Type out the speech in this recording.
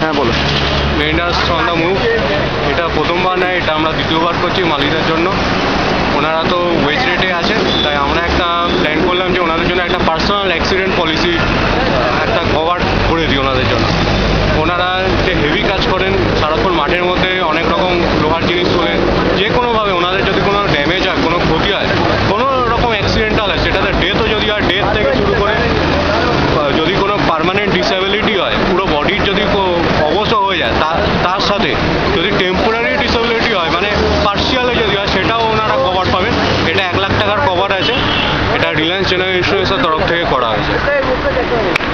হ্যাঁ বলো। মেরিনাস on the move, এটা প্রথমবার নয়, এটা আমরা দ্বিতীয়বার করছি মালিদের জন্য। ওনারা তো ওয়েজ রেটে আছেন, তাই আমরা একটা প্ল্যান করলাম যে ওনাদের জন্য একটা পার্সোনাল অ্যাক্সিডেন্ট পলিসি একটা কভার করে দিই ওনাদের জন্য। ওনারা যে হেভি কাজ করেন সারাক্ষণ মাঠের মধ্যে, অনেক রকম লোহার জিনিস তোলেন, যে কোনোভাবে ওনাদের যদি কোনো ড্যামেজ হয়, কোনো ক্ষতি হয়, কোনো রকম অ্যাক্সিডেন্টাল হয়, সেটাতে ডেথও যদি হয়, ডেথ থেকে শুরু করে যদি কোনো পার্মানেন্ট ডিসএবিলিটি হয়, পুরো বডির যদি অবসর হয়ে যায়, তার সাথে যদি টেম্পোরারি ডিসএবিলিটি হয়, মানে পার্সিয়ালে যদি হয়, সেটাও ওনারা কভার পাবেন। এটা 1 লাখ টাকার কভার আছে, এটা রিলায়েন্স জেনারেল ইন্স্যুরেন্সের তরফ থেকে করা হয়েছে।